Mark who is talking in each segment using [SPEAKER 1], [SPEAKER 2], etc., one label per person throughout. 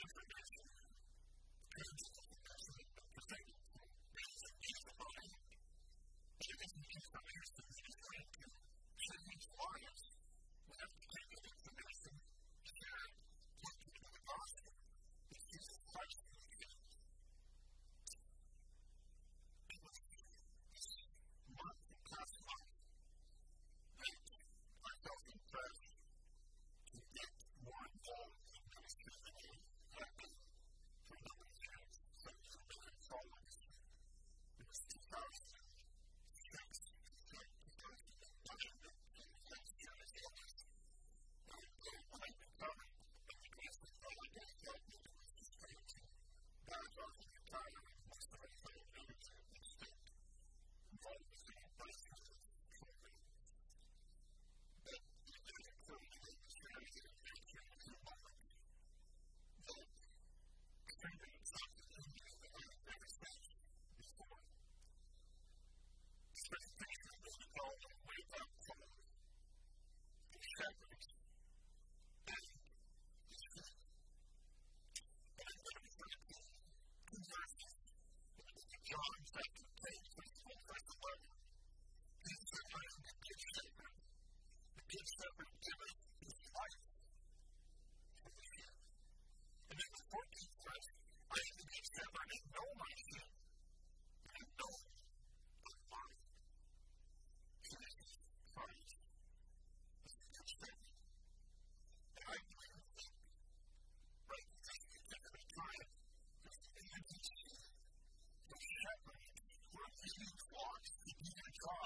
[SPEAKER 1] information, pages of information that presented from basic news about it. And this information is going to change lives. We have to take that information, share it, put it into the gospel, and Jesus Christ will change. It was this month, past month, that I felt impressed to get more involved in ministry than I had been for a number of years. So you've been following this. It was 2006, 2009, and last year as elders. And when I recovered, I requested all I did help me to was just trying to badge off and retire, and most of my fellow members have been stayed involved with the advisory program. But it did occur to me to share that in a few moments that I think that it's something that I have never faced before. This presentation is what we call a wake-up call to shepherds and his sheep. And I'm going to refer to two verses. John chapter 10, verse 1, verse 11. Jesus said, I am the good shepherd. The good shepherd giveth his life for the sheep. And in the 14th verse, I am the good shepherd and know my sheep, and I know of mine. Jesus Christ is the good shepherd. And I believe that right at this particular time, there's the sheep, the shepherds who are leading flocks to do their job.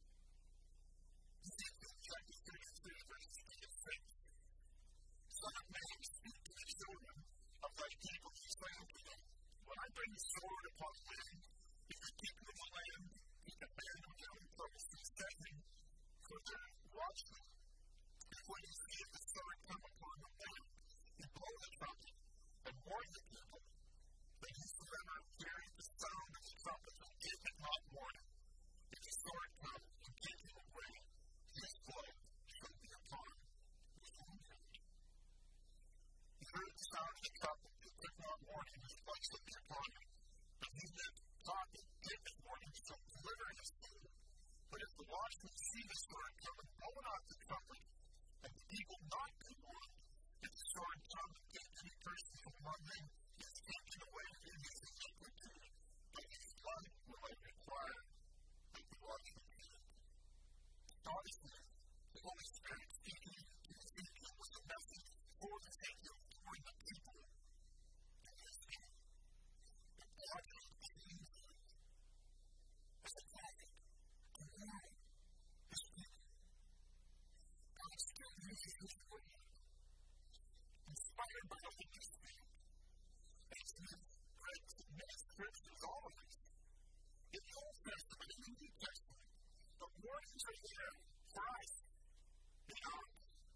[SPEAKER 1] Ezekiel chapter 33, verse 3-6. Son of man, speak to the children of thy people Israel today. When I bring the sword upon them, if the people of the land take a band of their own place and set them for their watchmen, and when you see the sword come upon the land, you blow the trumpet and warn the people, that whosoever heareth the sound of the trumpet and giveth not warning, if the sword come and take him away, his blood shall be upon his own head. He heard the sound of the trumpet and took not warning, his blood shall be upon him. But he that talketh giveth warning shall deliver his soul. But if the watchman see the sword come and blow not the trumpet, and the people not be warned, if the sword come and take any person from among them, he is taken away in his iniquity, but his blood will I require that the watchman keep. Obviously, the Holy Spirit speaking to Ezekiel was a message for Ezekiel to bring the people to his kingdom. The watchman keeps as a tactic to warn his people. God still uses his word, inspired by the Holy Spirit. As we've read the many scriptures, all of these, in the Old Testament and the New Testament, the warnings are there for us. They aren't.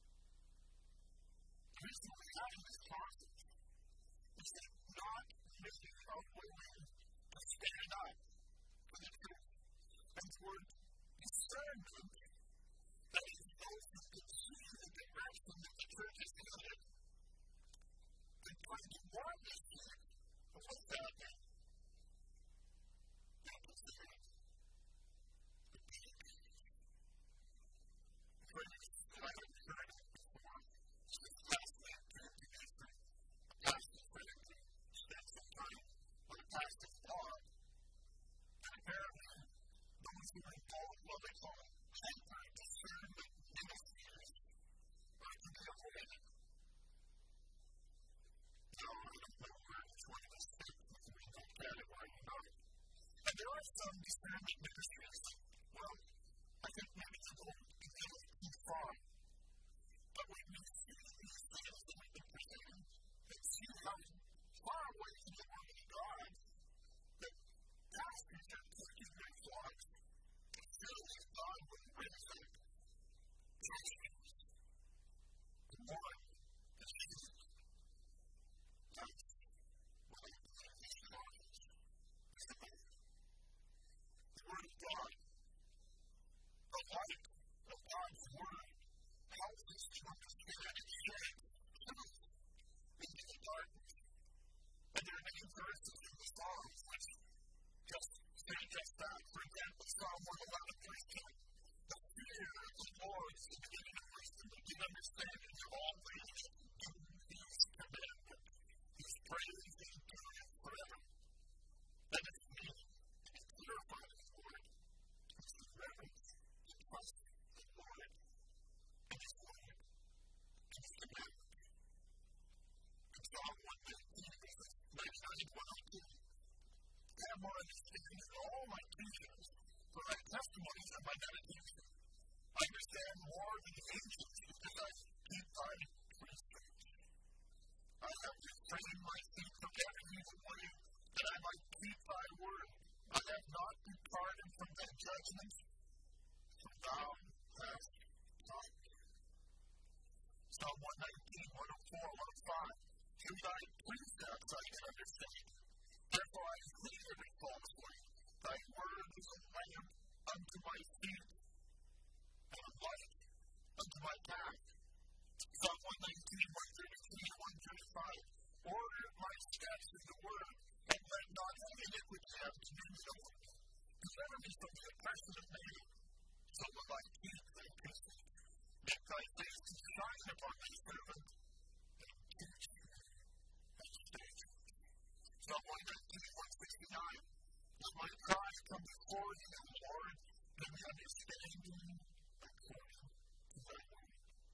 [SPEAKER 1] The reason we have this process is that not many are willing to stand up for the truth and for discernment that is those who can see the direction that the church is headed and trying to warn this church of what's happening. Not consider it. The big phrase that I haven't heard of before since last night came to Easter. A pastor friend who spent some time on a pastor's blog, and apparently those who are involved in what they call hyper-discernment ministries are to be avoided. Now, I don't know which one of us fits within that category or not. And there are some discernment ministries that, well, I think maybe they go a little too far. But when we see these things that we've been presenting and see how far away from the Word of God that pastors are taking their flocks, and surely God will raise up pastors to warn the sheep. That's what I believe this conference is about. The Word of God, the light of God's Word, helps us to understand and share truth into the darkness. praise and endureth forever. That is meaning to be glorified in the Lord. It's the reverence and trust in the Lord and His Word and His commandments. In Psalm 119, verses 99 and 102, I have more understanding than all my teachers, for thy testimonies are my meditation. I understand more than the angels, because I keep thy precepts. I have refrained my feet from every evil way, that I might keep thy word. I have not departed from thy judgments, for thou hast taught me. Psalm 119, 104, 105. Through thy precepts I can understand. Therefore I flee every false way. Thy word is a lamp unto my feet, and a light unto my path. Psalm 119, 133, 135. Order my steps in the word, and let not iniquity have dominion over me. Deliver me from the oppression of man, so will I keep thy precepts. Make thy face to shine upon thy servant, and teach me thy statutes. Psalm 119, 169. Let my cry come before thee, O Lord, let me understanding according to thy word.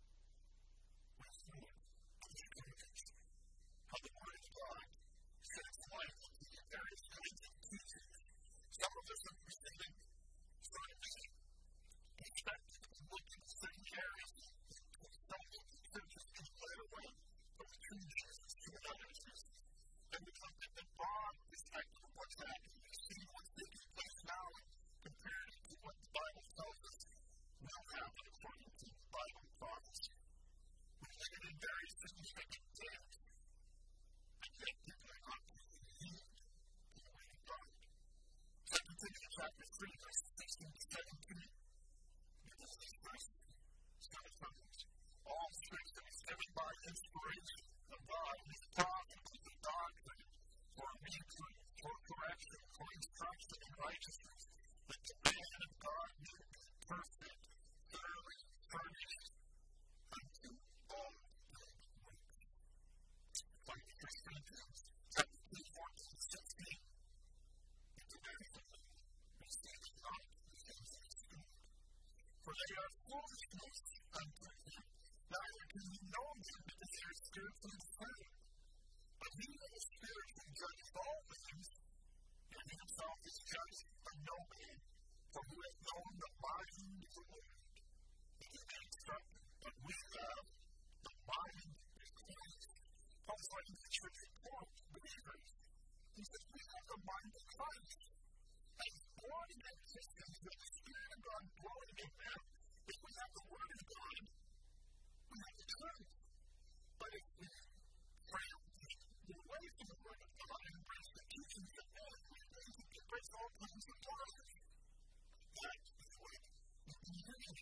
[SPEAKER 1] How the word of God sheds light into the various kinds of teachings. Some of us have received sort of perspective and look at certain areas and some of the churches being led away from the true Jesus to others. And become the broad perspective of what's happening. We see what's taking place now and compare it to what the Bible tells us will happen according to Bible prophecy. We're living in very significant times. And yet people are not being healed in the way of God. 2 Timothy chapter 3, verses 16 to 17. Because this verse is kind of something. All scripture is given by inspiration of God and is profitable for doctrine, for reproof, for correction, for instruction in righteousness, that the man of God may be perfect, thoroughly furnished unto all good works. Like 1 Corinthians chapter 3, 14 to 16. It's a very simple. Receive it not the things of the Spirit. For they are foolishness unto you. Neither can you know them because they are spiritually discerned. But he that is spiritually judges all things, and himself is judged by no man. For who hath known the mind of the Lord? It is instructed, but we have the mind of Christ. Paul's writing to the church of Corinth, believers. He says we have the mind of Christ. And born again Christians with the Spirit of God dwelling in them, if we have the Word of God, we have the truth. But if we fail to get away from the Word of God and embrace the teachings of men, we think we can embrace all things of life. That is what we can use.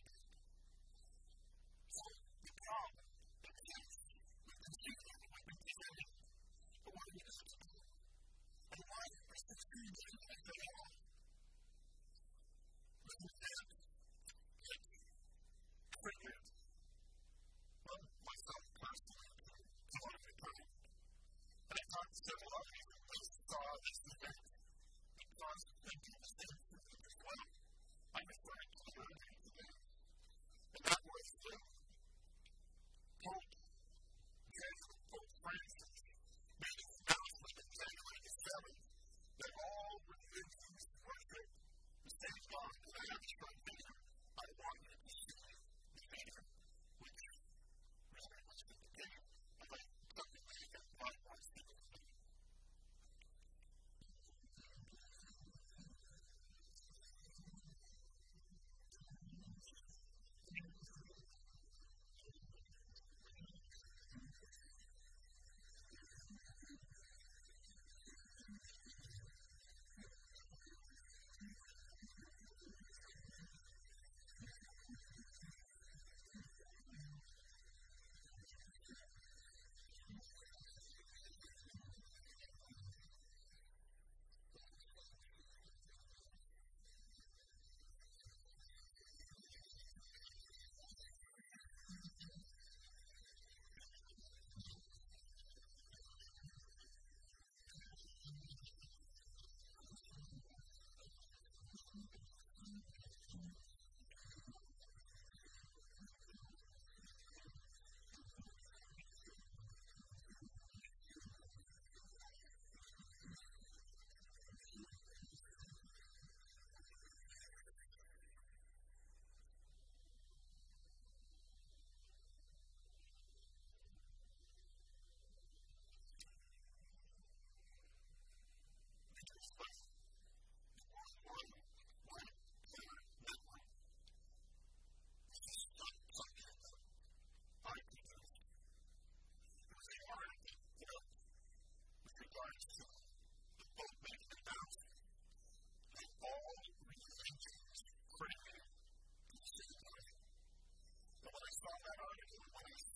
[SPEAKER 1] So the problem, the case, we've been seeking, we've been presenting, but what do we have to do? And why are we succeeding at the all? Let me say it. Triggered. Well, myself personally, a lot of the time. And I talked to several others, and they saw this event. It caused them to think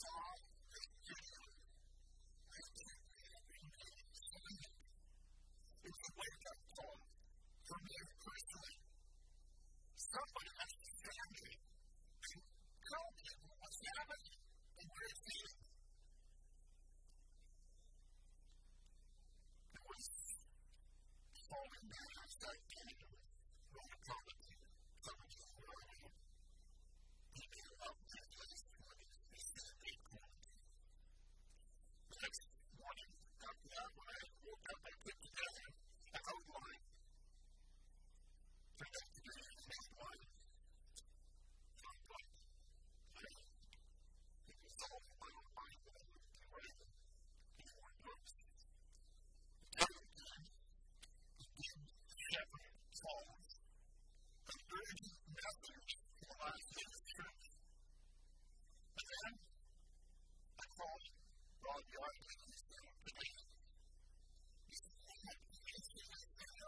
[SPEAKER 1] God has given you this sleep. It's a wake-up call for me personally. Somebody has to stand me and tell people what's happening and where it's leading. It was falling down outside Canada, where the public coverage was growing. People up that place when it's in a big quarantine. The next morning, after that, when I woke up, I put together an outline. Turned out to be an outline. It was all my own mind that I would do anything. People were nervous. Shepherd calls an urgent message for the last day of church. And then I called Rob Yardley and he said, he said, can you see this video?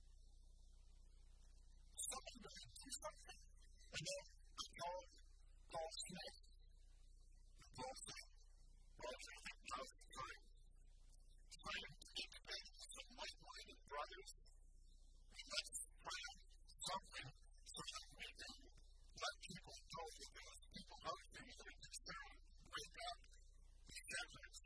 [SPEAKER 1] Somebody really do something. And then I called Paul Smith. And Paul said, Roger, I think now's the time. It's time to get together with some like-minded brothers. Let's plan something so that we can let people know that there's people out there that are concerned, wake up, these efforts.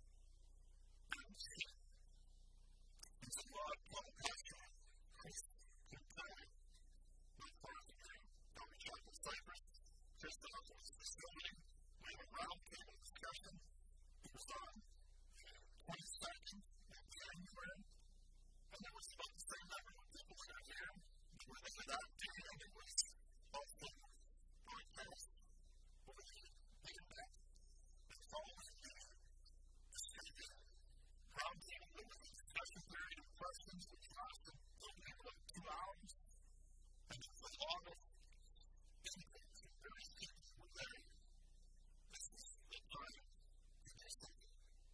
[SPEAKER 1] And so Paul Pastor, Chris Quintana, my father, Dr. Chapel Cypress, just out of this facility, we had a roundtable discussion. It was on the 22nd of January, and there was about the same number of people that are here. We were there that day, and it was also broadcast over the internet. And following the speaker roundtable, there was a discussion period of questions which lasted only about 2 hours. And it was the longest input from various people who were there. This is the time to do something.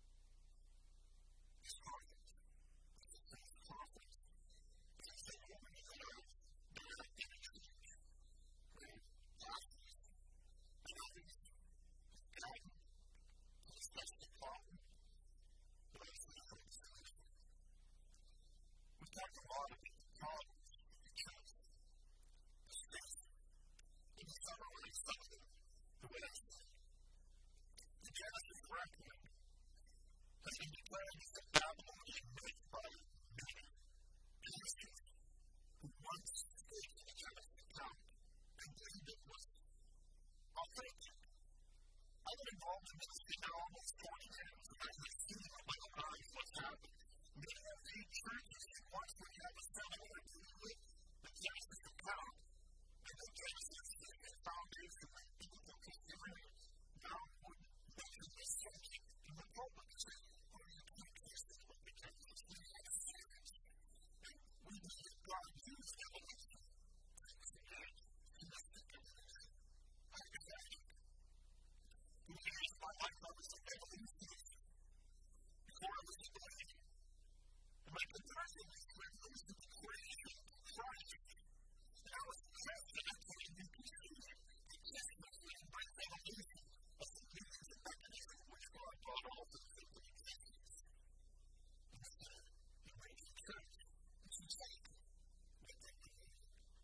[SPEAKER 1] This conference. Conference. It's a woman who has been activities with pastors and others and to discuss the problem, but also the solution. We talked a lot about the problems of the church, the stress, and the summary some of them, the way I see it. The Genesis record has been declared as the Babylonian myth by many Christians who once stayed in the Genesis account and believed it was authentic. I've been involved in ministry now almost 40 years, and I have seen with my own eyes what's happened. Many of these churches who once would have a seminar to do with the Genesis account, and the Genesis is the foundation of biblical Christianity, now would mention this subject in the public and say, oh, you can't use this book because it's really serious. And we need that God use evolution to create holistic evolution. I can tell you, for years my life I was an evolutionist. Before I was a believer, and my conversion was revealed to the creation of Christ. And I was accepted into a new behavior, consistently embraced evolution of the meanings and mechanism in which God brought all things into existence. And this is the raging church. It's exactly what they believe.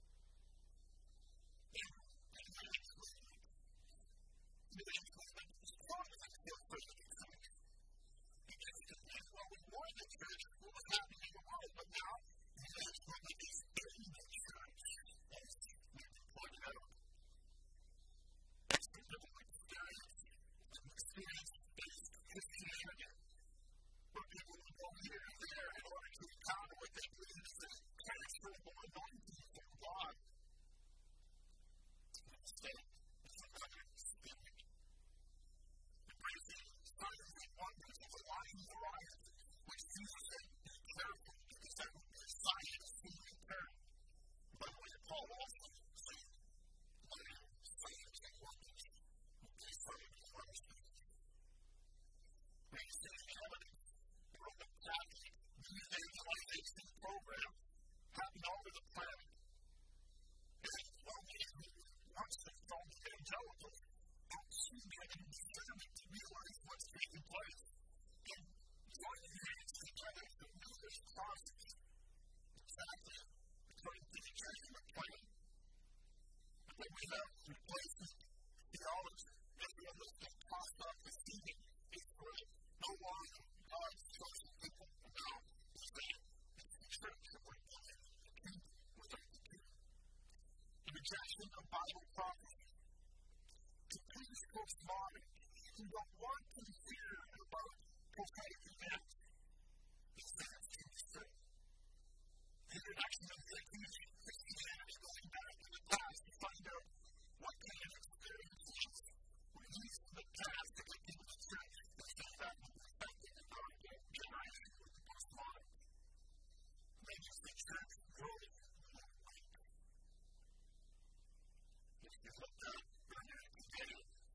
[SPEAKER 1] And new improvement is part of the skill for the church. Because it depends what we want in the church, what was happening in the world, but now we know what it is in the church, as we've been pointed out. That's the biblical experience, an experience-based Christianity, where people will go here and there in order to encounter what they believe is a transferable anointing from God. Instead, it's another spirit. Embracing signs and wonders of the lying variety, which Jesus said, be careful, because that would be a there's causes. Exactly. According to the judgment plan. And when we have replacement theology, everyone looks at cost of receiving is great. No longer God's chosen people. Now, he's saying it's the church that we're doing the kingdom without the kingdom. The rejection of Bible prophecy to preach postmodern who don't want to hear about prophetic events. These things can be said. The introduction of Christianity going back in the past to find out what kind of experiences were used in the past to get into the church that they have been affected in our generation with the postmodern. Maybe the church growing more weak. If you look at earlier today,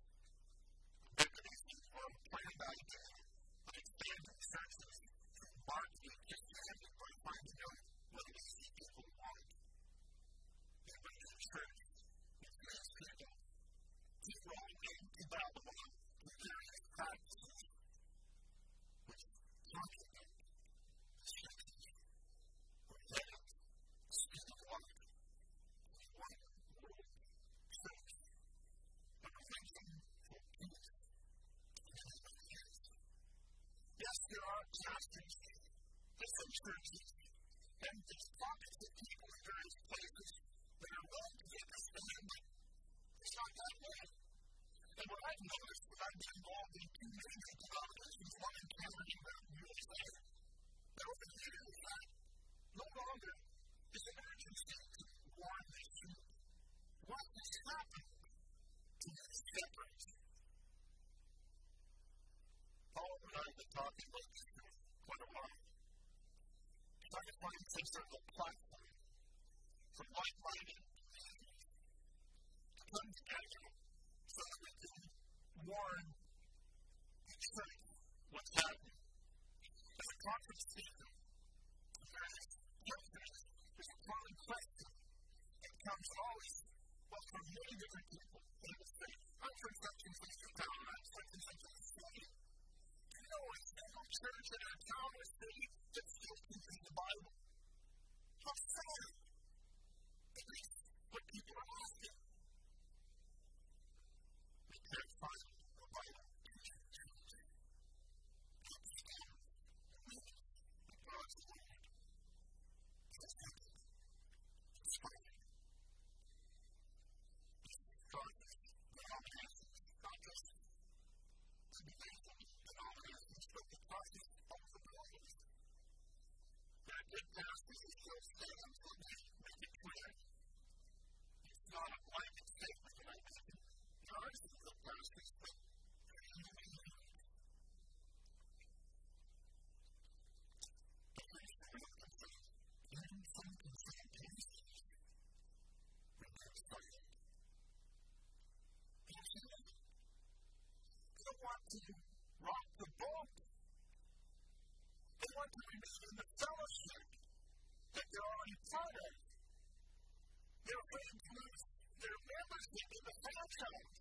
[SPEAKER 1] planned idea of expanding churches to market Christianity by finding out what it is that people want. They bring to church with these people to roll into Babylon with various practices which contradict the scriptures or headed the speed of life to one world church, a prevention for peace. Yes, there are pastors, different churches, and there's pockets of people in various places that are willing to take a stand, but it's not that way. And what I've noticed when I've been involved in two major denominations, one in Canada and one in the USA, that over the years that no longer is an urgency to warn the youth what has happened to these shepherds. Paul and I have been talking about this for quite a while. Trying to find some sort of a platform for like-minded believers to come together so that we can warn the church what's happening. As a conference speaker, various youngsters, there's a common question that comes always, well, from many different people. They will say, I'm from such and such a town, I'm such and such a city. A single church in our town or city that still teaches the Bible. How sad. At least what people are asking. We can't find the Bible teaching Jews. Understand the meaning of God's word. It's simple. It's fine. God's denominations, not just denominations, but the process of the believers. There are good pastors who still stand until they make it clear. It's not a blanket statement that I make. There are some good pastors, but you need it. At least for your concern, even some concern cases remain silent. You see that? They don't want to rock the boat. They want to remain in the fellowship that they're already part of. They're afraid to lose their membership in the franchise.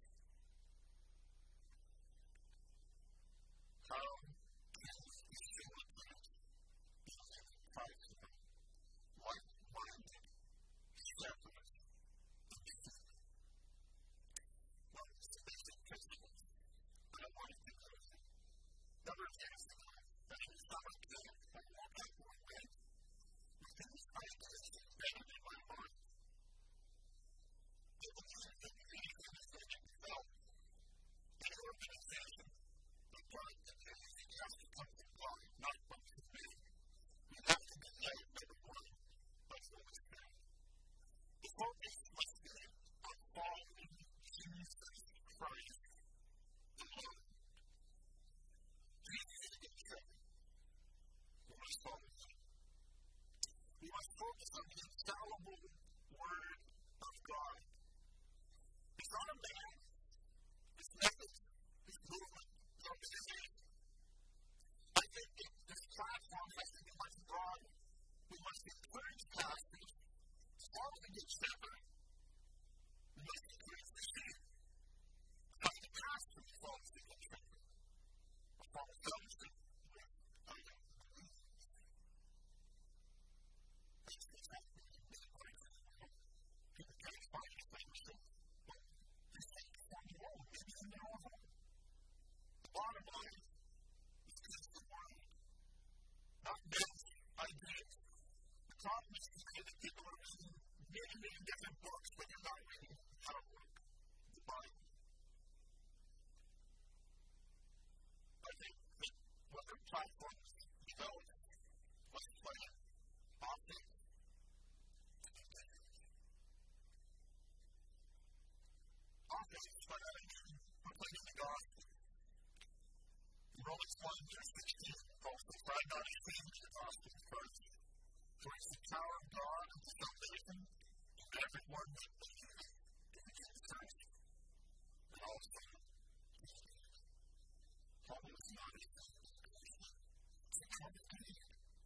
[SPEAKER 1] How can we be sure that these types of like-minded shepherds in the kingdom? Well, it's a basic principle. I don't want to think of it. Number of years ago, that in summer camp, I walked out one way with these ideas embedded in my mind. They believe that anything is going to many different books, but you're not reading how to work the Bible. I think that whether platforms develop, let's play it, often, by proclaiming the gospel. In Romans 1:16, Paul says, "For I not ashamed of the gospel of Christ, for it is the power of God unto salvation to everyone that believeth, to the Jew first, and also to the Greek." Paul was not ashamed of the gospel. It's a complicated.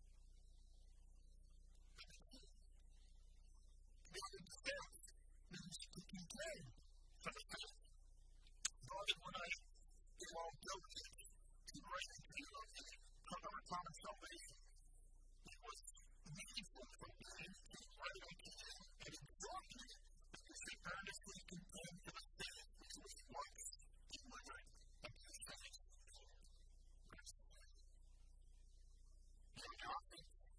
[SPEAKER 1] The other defense means to contend for the faith. Rather, when I do all diligence to write into you from our common salvation, it was meaningful for me to write unto you and exhort you that you should earnestly contend for the faith which was once delivered unto the saints. The agape,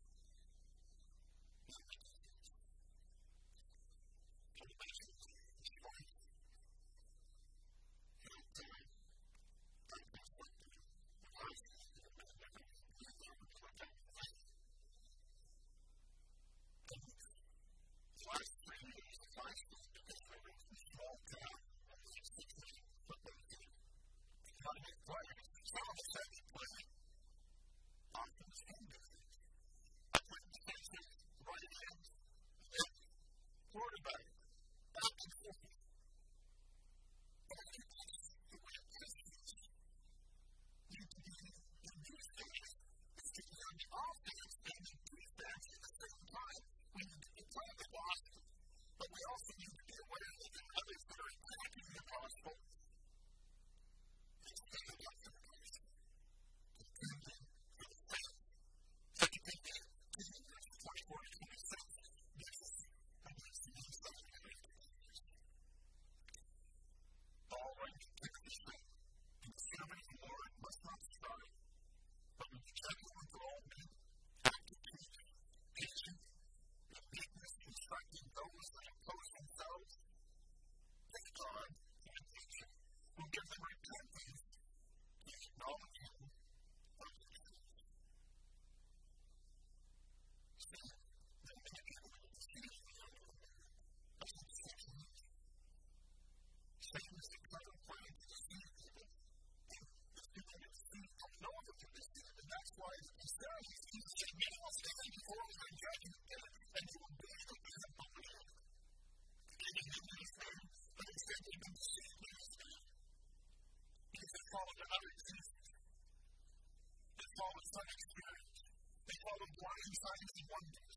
[SPEAKER 1] quarterback, back and forth. And the way it need to be in these days is to be on the offense and the defense at the same time. We need to be playing the gospel, but we also need to be aware that there are others that are attacking the gospel and standing up for the gospel, contending for the faith. 2 Peter 2:24-26 gives us Paul writing to Timothy, "In the servant of the Lord must not strive, but be gentle unto all men, active teaching, patient, with meekness instructing those that oppose themselves, with God and teaching, who give them repentance and acknowledging of the truth." See, there may be a little deceit. Satan is a clever plan to deceive people. And if people get deceived, don't know that they're deceived. And that's why instead of Jesus saying, "Many will stand before me on judgment day, and you will do what doesn't believe." Getting into his name, but instead they've been deceived in his name. Because they followed another Jesus. They followed some experience. They followed blind signs and wonders.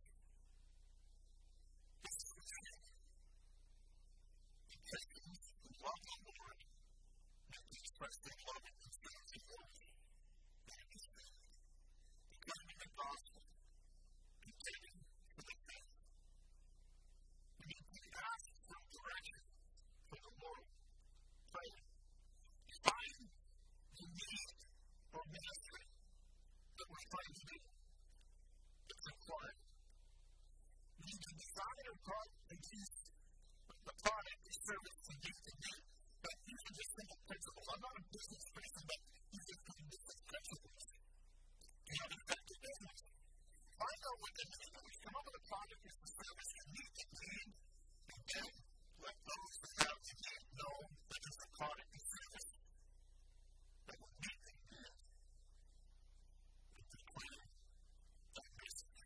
[SPEAKER 1] This is the truth. Christians who love the Lord and to express their love and themselves in words, that is faith. Proclaiming the gospel, contending for the faith. We need to ask for direction from the Lord. Pray. Find the need or ministry that we're trying to do. It's required. We need to design our the product or service to you to do. But these are just simple principles. I'm not a business person, but these are some business principles. You have an effective business. I know what the need is. Come up with a product or service to meet the need, and then let those who have the need know that there's a product or service that will meet the need. And declare that message.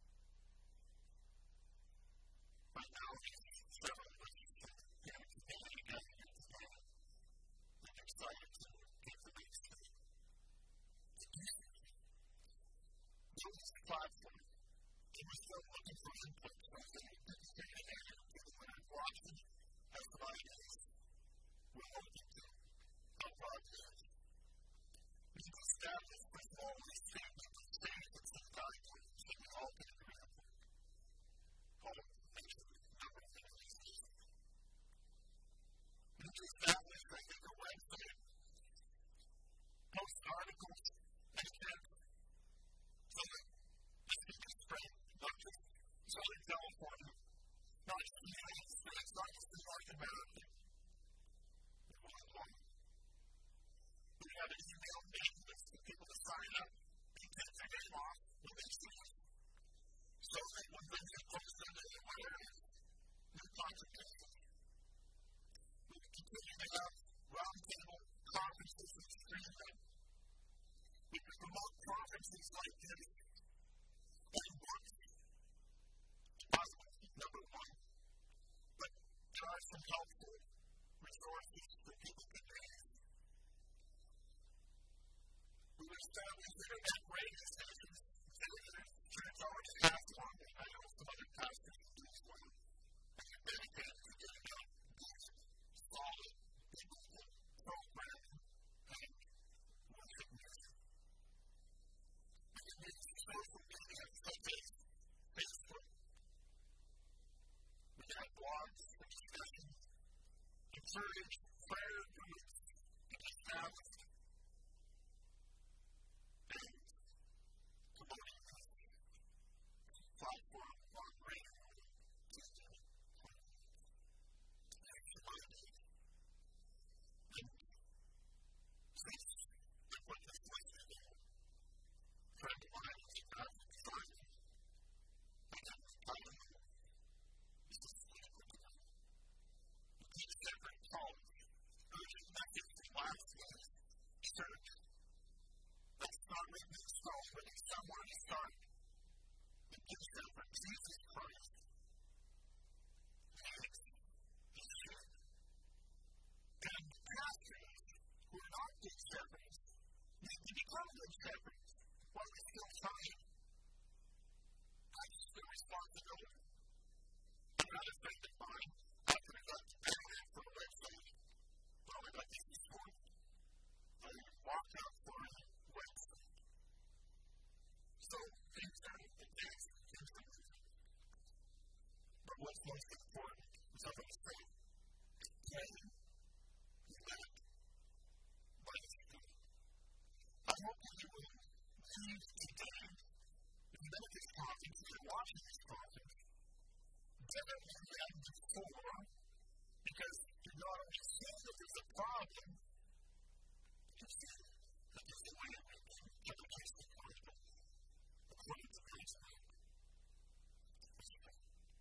[SPEAKER 1] Right now, these several today, I'm excited to an email mailing list for people to sign up and get their name off when they see it. So that when they get posted in the areas, new contributions. We continue to have roundtable conferences and stream them. We can promote conferences like this and books. Possible, number one. But there are some helpful resources that people can use. We would establish internet radio stations. Church already has one, and I know some other pastors who do as well. And they're dedicated to getting out good, solid, biblical programming and worship music. We can use social media such as Facebook. We can have blogs for discussion, encourage prayer groups to be established, and promoting this platform on radio teaching sexuality and since they put this listed in friend of mine was a graphic designer and then I don't know this is he did a separate call urgent message from last week's church. That's not written in stone, but it's somewhere to start. The picture of Jesus Christ is the sheep. And pastors who are not good shepherds need to become good shepherds while we're still trying. That's the responsibility. I got a friend of mine after I got edited for a website. Well, I got this report. I walked out for a website. So things are advancing, things are moving. But what's most important is I'm going to say, praying, led by the Spirit. I hope that you will leave today, if you've been at this conference, if you're watching this conference, differently than before, because you're not only seeing that there's a problem, you're seeing that there's a way that we can evidence the gospel according to God's word. Let's pray.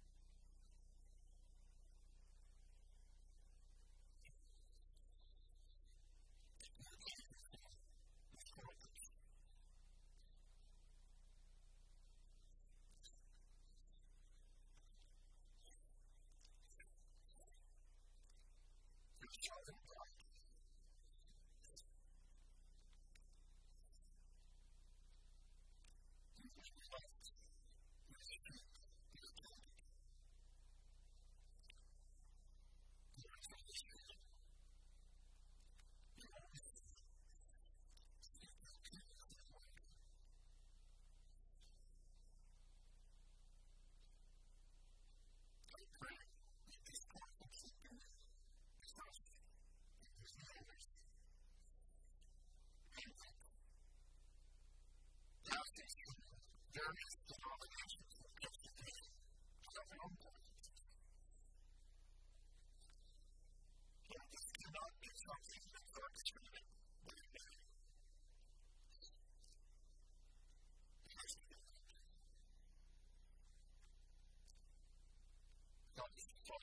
[SPEAKER 1] Child of God. You will be loved. You will speak. You will talk. You will tell the truth. You will always speak the truth of the word. I pray that this point will keep doing trust. There's no others. And that pastors from various denominations will come together to have their own politics. Lord, this cannot be something that's orchestrated by man. It has to be. God is the Father.